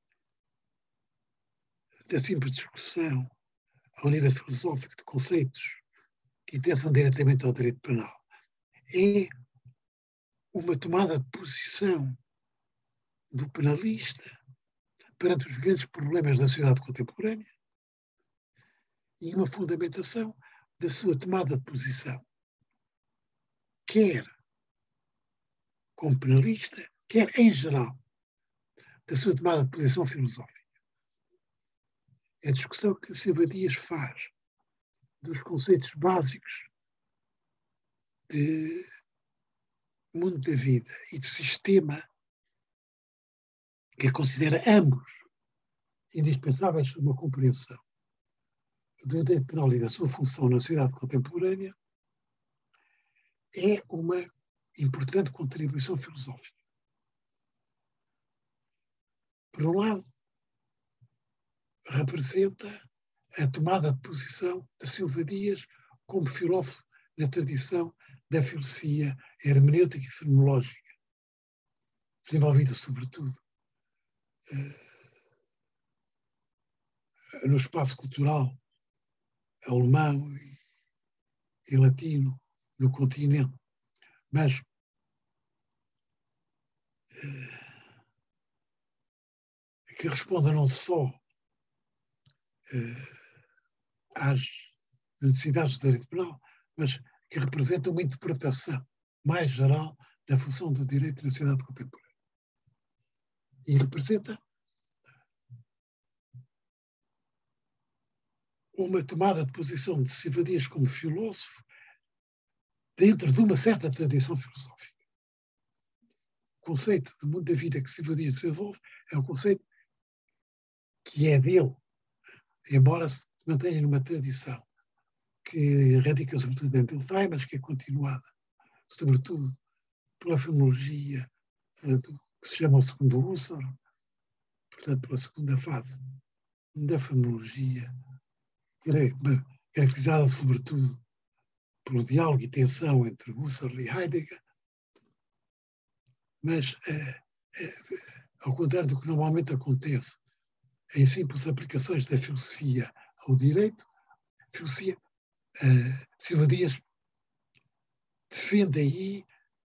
S5: da simples discussão ao nível filosófico de conceitos que interessam diretamente ao direito penal. É uma tomada de posição do penalista perante os grandes problemas da sociedade contemporânea e uma fundamentação da sua tomada de posição, quer como penalista, quer em geral, da sua tomada de posição filosófica. É a discussão que Silva Dias faz dos conceitos básicos de mundo da vida e de sistema, que considera ambos indispensáveis para uma compreensão do direito penal e da sua função na sociedade contemporânea, é uma importante contribuição filosófica. Por um lado, representa a tomada de posição de Silva Dias como filósofo na tradição da filosofia hermenêutica e fenomenológica, desenvolvida sobretudo no espaço cultural alemão e latino no continente, mas que responda não só às necessidades do direito penal, mas que representa uma interpretação mais geral da função do direito na sociedade contemporânea. E representa uma tomada de posição de Silva Dias como filósofo dentro de uma certa tradição filosófica. O conceito de mundo da vida que Silva Dias desenvolve é um conceito que é dele, embora se mantenha numa tradição que radica sobretudo em Dilthey, mas que é continuada sobretudo pela fenomenologia do que se chama o segundo Husserl, portanto pela segunda fase da fenomenologia, caracterizada sobretudo pelo diálogo e tensão entre Husserl e Heidegger, mas ao contrário do que normalmente acontece em simples aplicações da filosofia ao direito, a filosofia, Silva Dias defende aí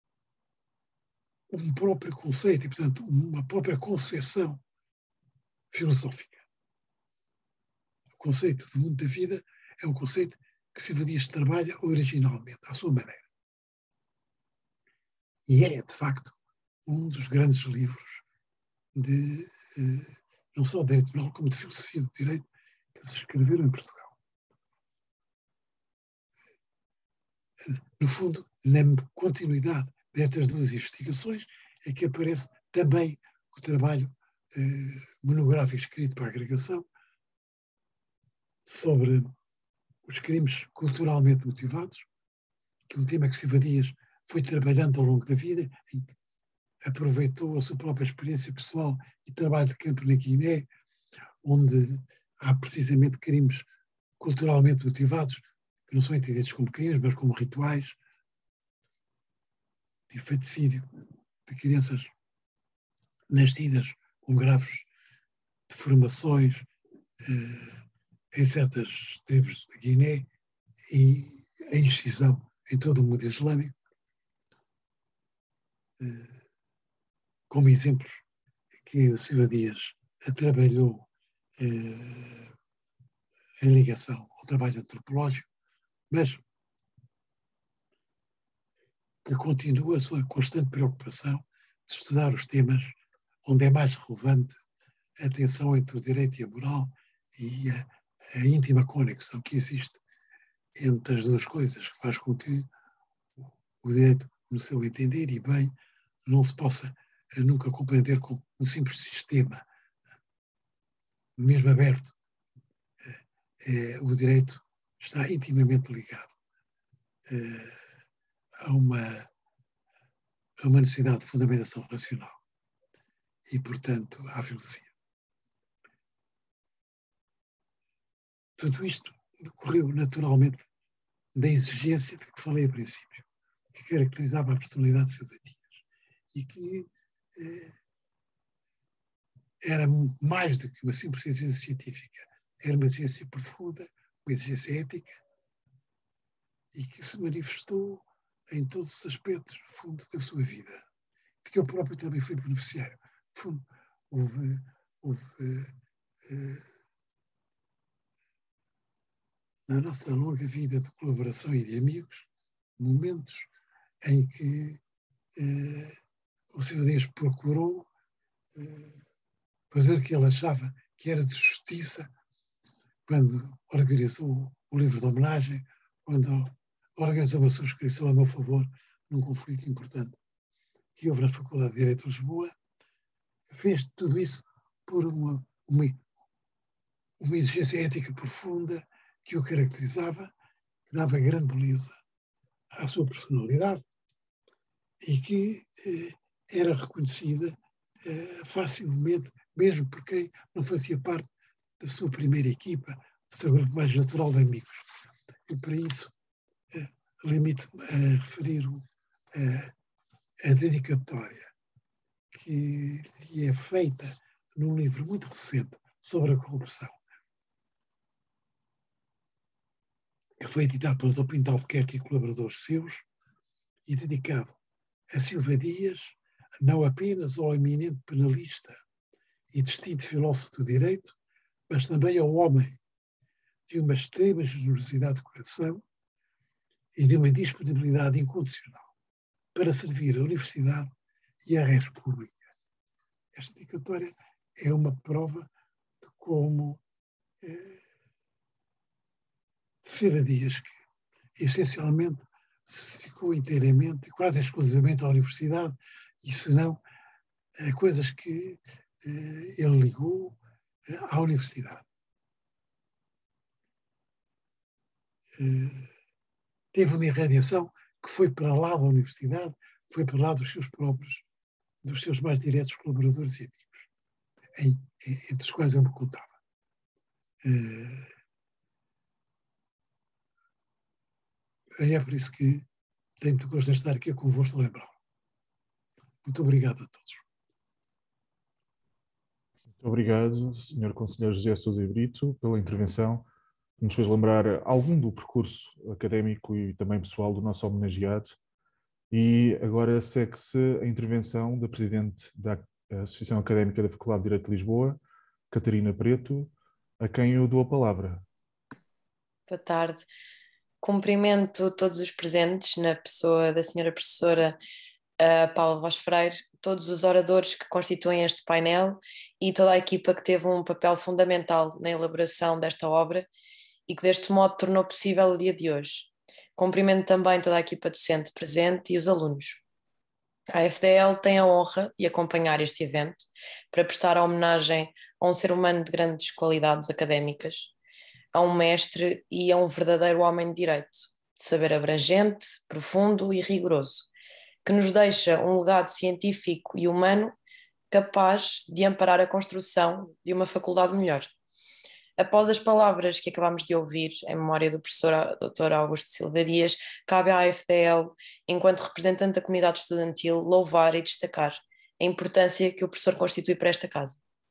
S5: um próprio conceito e, portanto, uma própria concepção filosófica. O conceito do mundo da vida é um conceito que Silva Dias trabalha originalmente, à sua maneira. E é, de facto, um dos grandes livros de, não só de direito penal, como de filosofia do direito, que se escreveram em Portugal. No fundo, na continuidade destas duas investigações, é que aparece também o trabalho monográfico escrito para a agregação sobre os crimes culturalmente motivados, que é um tema que Silva Dias foi trabalhando ao longo da vida, em que aproveitou a sua própria experiência pessoal e trabalho de campo na Guiné, onde há precisamente crimes culturalmente motivados, que não são entendidos como crimes, mas como rituais de infanticídio de crianças nascidas com graves deformações em certas tribos de Guiné e a excisão em todo o mundo islâmico, como exemplos que o Silva Dias trabalhou em ligação ao trabalho antropológico, mas que continua a sua constante preocupação de estudar os temas onde é mais relevante a tensão entre o direito e a moral e a íntima conexão que existe entre as duas coisas, que faz com que o direito, no seu entender e bem, não se possa nunca compreender com um simples sistema, mesmo aberto. O direito está intimamente ligado a uma necessidade de fundamentação racional e, portanto, à filosofia. Tudo isto decorreu naturalmente da exigência de que falei a princípio, que caracterizava a personalidade de Silva Dias e que era mais do que uma simples exigência científica, era uma exigência profunda, uma exigência ética e que se manifestou em todos os aspectos, no fundo, da sua vida, de que eu próprio também fui beneficiário. No fundo, houve na nossa longa vida de colaboração e de amigos, momentos em que o Silva Dias procurou fazer o que ele achava que era de justiça quando organizou o livro de homenagem, quando organizou uma subscrição a meu favor num conflito importante que houve na Faculdade de Direito de Lisboa. Fez tudo isso por uma exigência ética profunda que o caracterizava, que dava grande beleza à sua personalidade e que era reconhecida facilmente, mesmo por quem não fazia parte da sua primeira equipa, do seu grupo mais natural de amigos. E para isso limito-me a referir a dedicatória que lhe é feita num livro muito recente sobre a corrupção, que foi editado pelo Dr. Pinto Albuquerque e colaboradores seus, e dedicado a Silva Dias, não apenas ao eminente penalista e distinto filósofo do direito, mas também ao homem de uma extrema generosidade de coração e de uma disponibilidade incondicional para servir a Universidade e a res pública. Esta dedicatória é uma prova de como Silva Dias, que essencialmente se dedicou inteiramente, quase exclusivamente à universidade, e se não, a coisas que ele ligou à universidade. Teve uma irradiação que foi para lá da universidade, foi para lá dos seus próprios, dos seus mais diretos colaboradores e amigos, entre os quais eu me contava. É por isso que tenho muito gosto de estar aqui convosco a lembrá-lo. Muito obrigado a todos.
S1: Muito obrigado, Sr. Conselheiro José Sousa Brito, pela intervenção, que nos fez lembrar algum do percurso académico e também pessoal do nosso homenageado. E agora segue-se a intervenção da Presidente da Associação Académica da Faculdade de Direito de Lisboa, Catarina Preto, a quem eu dou a palavra.
S6: Boa tarde. Cumprimento todos os presentes, na pessoa da Sra. Professora Paula Vaz Freire, todos os oradores que constituem este painel e toda a equipa que teve um papel fundamental na elaboração desta obra e que deste modo tornou possível o dia de hoje. Cumprimento também toda a equipa docente presente e os alunos. A FDL tem a honra de acompanhar este evento para prestar a homenagem a um ser humano de grandes qualidades académicas, a um mestre e a um verdadeiro homem de direito, de saber abrangente, profundo e rigoroso, que nos deixa um legado científico e humano capaz de amparar a construção de uma faculdade melhor. Após as palavras que acabamos de ouvir, em memória do professor Dr. Augusto Silva Dias, cabe à AFDL, enquanto representante da comunidade estudantil, louvar e destacar a importância que o professor constitui para esta casa.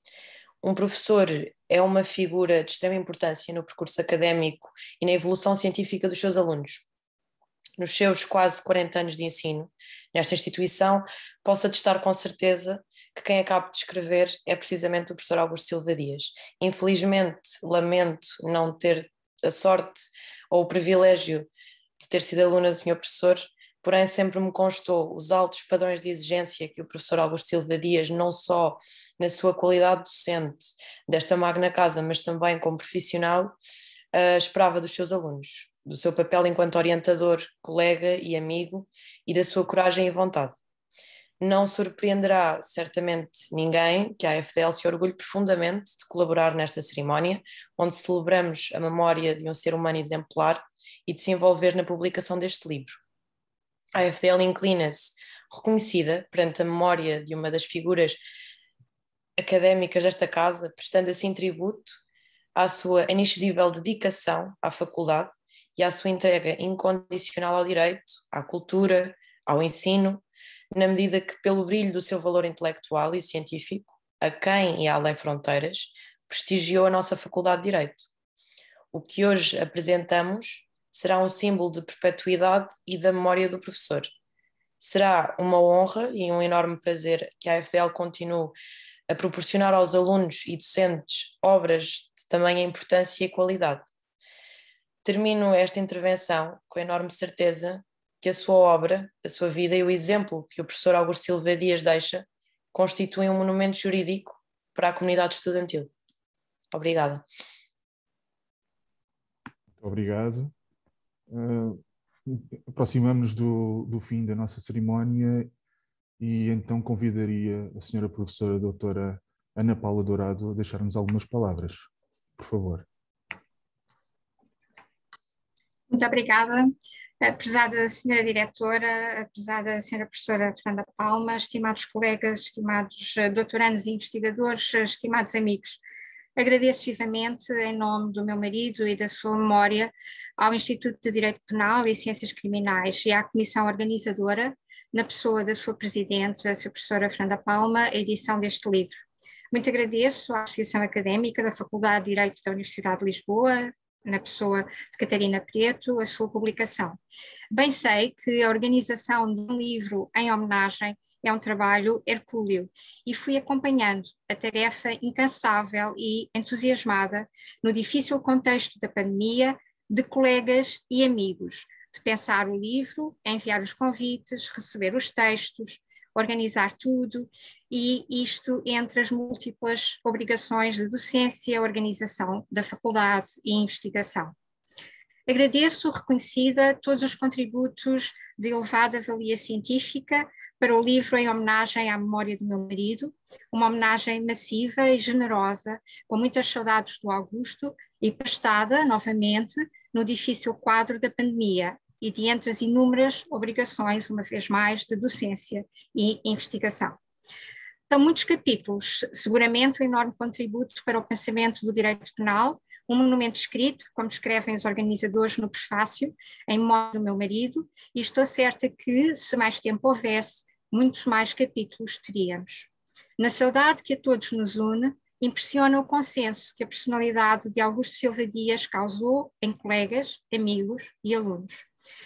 S6: Um professor é uma figura de extrema importância no percurso académico e na evolução científica dos seus alunos. Nos seus quase 40 anos de ensino, nesta instituição, posso atestar com certeza que quem acabo de escrever é precisamente o professor Augusto Silva Dias. Infelizmente, lamento não ter a sorte ou o privilégio de ter sido aluna do senhor professor, porém sempre me constou os altos padrões de exigência que o professor Augusto Silva Dias, não só na sua qualidade docente desta magna casa, mas também como profissional, esperava dos seus alunos, do seu papel enquanto orientador, colega e amigo e da sua coragem e vontade. Não surpreenderá certamente ninguém que a AFDL se orgulhe profundamente de colaborar nesta cerimónia, onde celebramos a memória de um ser humano exemplar e de se envolver na publicação deste livro. A AFDL inclina-se, reconhecida perante a memória de uma das figuras académicas desta casa, prestando assim tributo à sua inexcedível dedicação à faculdade e à sua entrega incondicional ao direito, à cultura, ao ensino, na medida que, pelo brilho do seu valor intelectual e científico, a quem e além fronteiras, prestigiou a nossa Faculdade de Direito. O que hoje apresentamos será um símbolo de perpetuidade e da memória do professor. Será uma honra e um enorme prazer que a AFDL continue a proporcionar aos alunos e docentes obras de tamanha importância e qualidade. Termino esta intervenção com a enorme certeza que a sua obra, a sua vida e o exemplo que o professor Augusto Silva Dias deixa constituem um monumento jurídico para a comunidade estudantil. Obrigada.
S1: Obrigado. Aproximamos-nos do fim da nossa cerimónia e então convidaria a senhora professora doutora Ana Paula Dourado a deixar-nos algumas palavras. Por favor.
S7: Muito obrigada. Prezada senhora diretora, prezada senhora professora Fernanda Palma, estimados colegas, estimados doutorandos e investigadores, estimados amigos, agradeço vivamente, em nome do meu marido e da sua memória, ao Instituto de Direito Penal e Ciências Criminais e à comissão organizadora, na pessoa da sua presidente, a sua professora Fernanda Palma, a edição deste livro. Muito agradeço à Associação Académica da Faculdade de Direito da Universidade de Lisboa, na pessoa de Catarina Preto, a sua publicação. Bem sei que a organização de um livro em homenagem é um trabalho hercúleo e fui acompanhando a tarefa incansável e entusiasmada no difícil contexto da pandemia de colegas e amigos, de pensar o livro, enviar os convites, receber os textos, organizar tudo, e isto entre as múltiplas obrigações de docência, organização da faculdade e investigação. Agradeço reconhecida todos os contributos de elevada valia científica para o livro em homenagem à memória do meu marido, uma homenagem massiva e generosa, com muitas saudades do Augusto e prestada, novamente, no difícil quadro da pandemia e de entre as inúmeras obrigações, uma vez mais, de docência e investigação. São muitos capítulos, seguramente um enorme contributo para o pensamento do direito penal, um monumento escrito, como escrevem os organizadores no prefácio, em memória do meu marido, e estou certa que, se mais tempo houvesse, muitos mais capítulos teríamos. Na saudade que a todos nos une, impressiona o consenso que a personalidade de Augusto Silva Dias causou em colegas, amigos e alunos.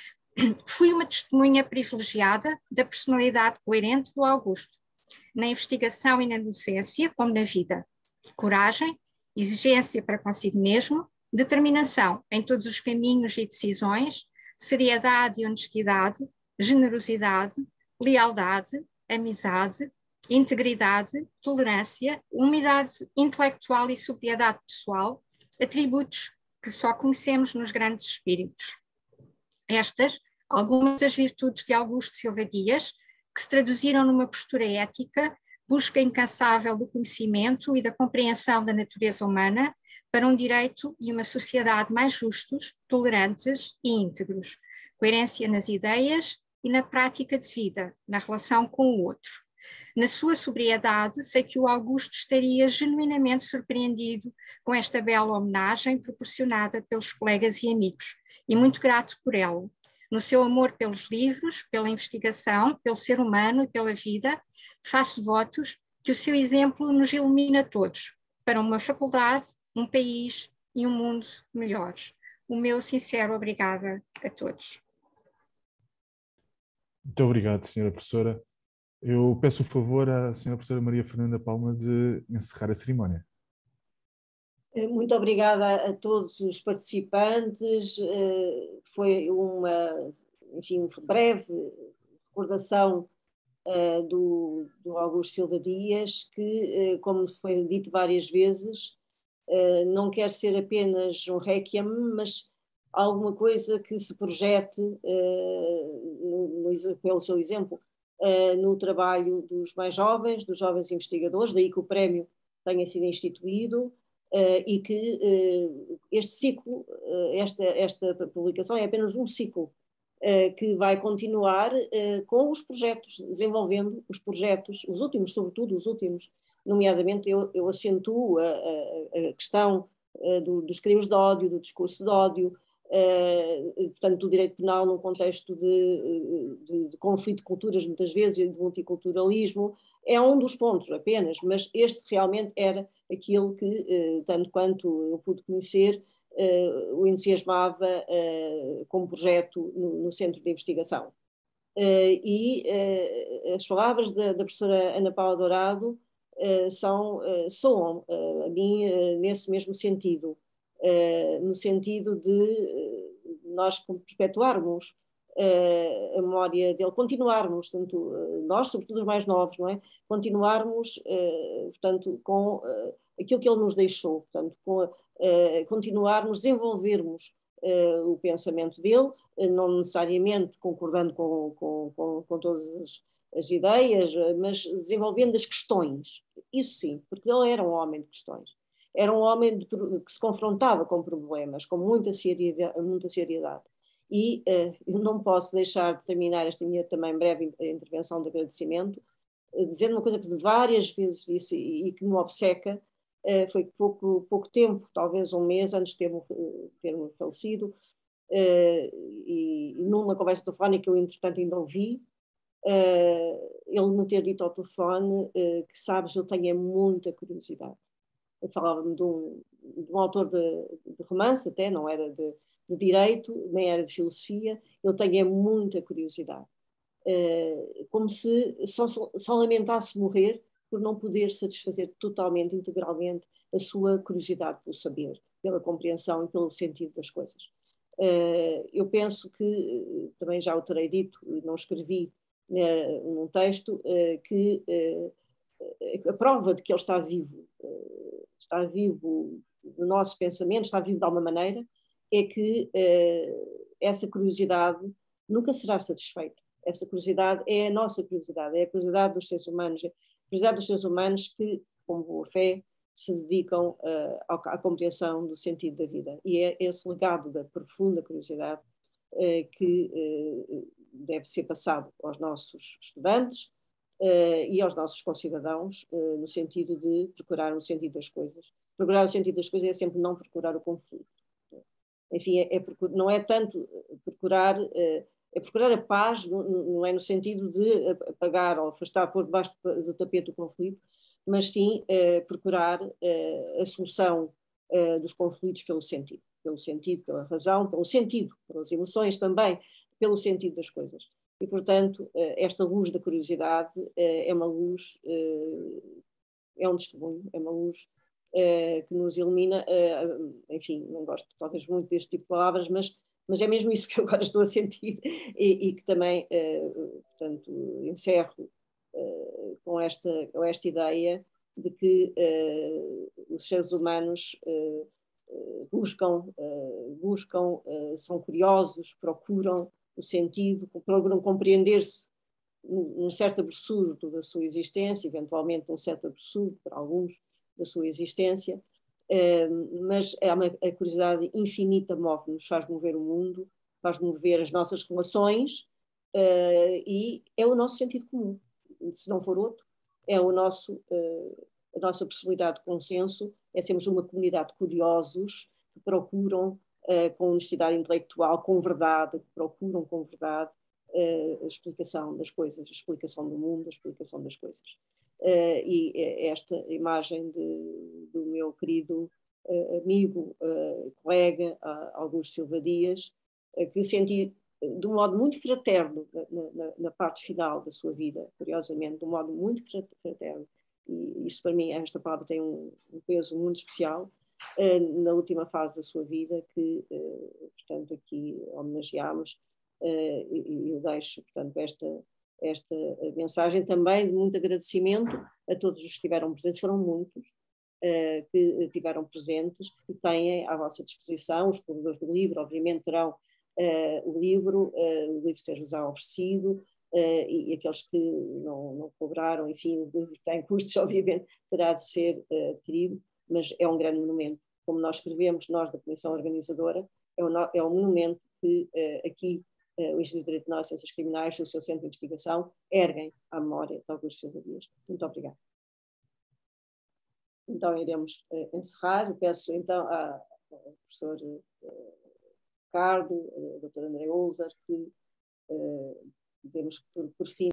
S7: Fui uma testemunha privilegiada da personalidade coerente do Augusto, na investigação e na docência, como na vida. Coragem, exigência para consigo mesmo, determinação em todos os caminhos e decisões, seriedade e honestidade, generosidade, lealdade, amizade, integridade, tolerância, humildade intelectual e sobriedade pessoal, atributos que só conhecemos nos grandes espíritos. Estas, algumas das virtudes de Augusto Silva Dias, que se traduziram numa postura ética, busca incansável do conhecimento e da compreensão da natureza humana para um direito e uma sociedade mais justos, tolerantes e íntegros, coerência nas ideias e na prática de vida, na relação com o outro. Na sua sobriedade, sei que o Augusto estaria genuinamente surpreendido com esta bela homenagem proporcionada pelos colegas e amigos, e muito grato por ela. No seu amor pelos livros, pela investigação, pelo ser humano e pela vida, faço votos que o seu exemplo nos ilumine a todos, para uma faculdade, um país e um mundo melhores. O meu sincero obrigada a todos.
S1: Muito obrigado, Sra. Professora. Eu peço o favor à Sra. Professora Maria Fernanda Palma de encerrar a cerimónia.
S3: Muito obrigada a todos os participantes. Foi uma, enfim, breve recordação do Augusto Silva Dias, que, como foi dito várias vezes, não quer ser apenas um réquiem, mas alguma coisa que se projete, pelo seu exemplo, no trabalho dos mais jovens, dos jovens investigadores, daí que o prémio tenha sido instituído, e que este ciclo, esta publicação é apenas um ciclo que vai continuar com os projetos, desenvolvendo os projetos, os últimos, sobretudo os últimos, nomeadamente eu acentuo a questão dos crimes de ódio, do discurso de ódio, portanto do direito penal num contexto de conflito de culturas muitas vezes e de multiculturalismo, é um dos pontos apenas, mas este realmente era aquilo que, tanto quanto eu pude conhecer, o entusiasmava como projeto no Centro de Investigação. E as palavras da professora Ana Paula Dourado soam a mim nesse mesmo sentido, no sentido de nós perpetuarmos a memória dele, continuarmos, tanto nós, sobretudo os mais novos, não é? Continuarmos, portanto, com aquilo que ele nos deixou, portanto, continuarmos, desenvolvermos o pensamento dele, não necessariamente concordando com todas as ideias, mas desenvolvendo as questões, isso sim, porque ele era um homem de questões, era um homem que se confrontava com problemas, com muita seriedade. E eu não posso deixar de terminar esta minha também breve intervenção de agradecimento, dizendo uma coisa que várias vezes disse e que me obceca, foi pouco tempo, talvez um mês antes de ter falecido, e numa conversa telefónica eu entretanto ainda ouvi, ele me ter dito ao telefone que, sabes, eu tenho muita curiosidade. Ele falava-me de um autor de romance, até não era de direito, nem era de filosofia, ele tem muita curiosidade. Como se só lamentasse morrer por não poder satisfazer totalmente, integralmente, a sua curiosidade pelo saber, pela compreensão e pelo sentido das coisas. Eu penso que, também já o terei dito, e não escrevi num texto, que a prova de que ele está vivo no nosso pensamento, está vivo de alguma maneira, é que essa curiosidade nunca será satisfeita. Essa curiosidade é a nossa curiosidade, é a curiosidade dos seres humanos, a curiosidade dos seres humanos que, com boa fé, se dedicam à compreensão do sentido da vida. E é esse legado da profunda curiosidade que deve ser passado aos nossos estudantes e aos nossos concidadãos, no sentido de procurar o sentido das coisas. Procurar o sentido das coisas é sempre não procurar o conflito. Enfim, não é tanto procurar... é procurar a paz, não é no sentido de apagar ou afastar, pôr debaixo do tapete o conflito, mas sim procurar a solução dos conflitos pelo sentido, pela razão, pelo sentido, pelas emoções também, pelo sentido das coisas. E, portanto, esta luz da curiosidade é uma luz, é um testemunho, é uma luz que nos ilumina, enfim, não gosto talvez muito deste tipo de palavras, mas é mesmo isso que eu agora estou a sentir e que também, portanto, encerro com esta ideia de que os seres humanos buscam, são curiosos, procuram o sentido, procuram compreender-se num certo absurdo da sua existência, eventualmente num certo absurdo, para alguns, da sua existência, mas a curiosidade infinita move-nos, faz mover o mundo, faz mover as nossas relações e é o nosso sentido comum. Se não for outro, é a nossa possibilidade de consenso, é sermos uma comunidade de curiosos que procuram com honestidade intelectual, com verdade, que procuram com verdade a explicação das coisas, a explicação do mundo, a explicação das coisas. E esta imagem do meu querido amigo, colega Augusto Silva Dias, que senti de um modo muito fraterno na parte final da sua vida, curiosamente, de um modo muito fraterno, e isso para mim, esta palavra tem um peso muito especial, na última fase da sua vida, que, portanto, aqui homenageámos, e eu deixo, portanto, esta mensagem também de muito agradecimento a todos os que estiveram presentes, foram muitos, que estiveram presentes, que têm à vossa disposição, os corredores do livro, obviamente terão o livro seja já oferecido, e aqueles que não cobraram, enfim, o livro tem custos, obviamente, terá de ser adquirido, mas é um grande monumento. Como nós escrevemos, nós da Comissão Organizadora, é um monumento que aqui o Instituto de Direito Penal e Ciências Criminais, o seu centro de investigação, erguem à memória de Augusto Silva Dias. Muito obrigada. Então iremos encerrar. Peço então ao professor Ricardo, ao Dr. André Ulzer, que demos por fim